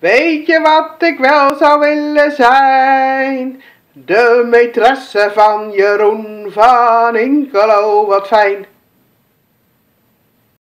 Weet je wat ik wel zou willen zijn? De maitresse van Jeroen van Inkelo, wat fijn.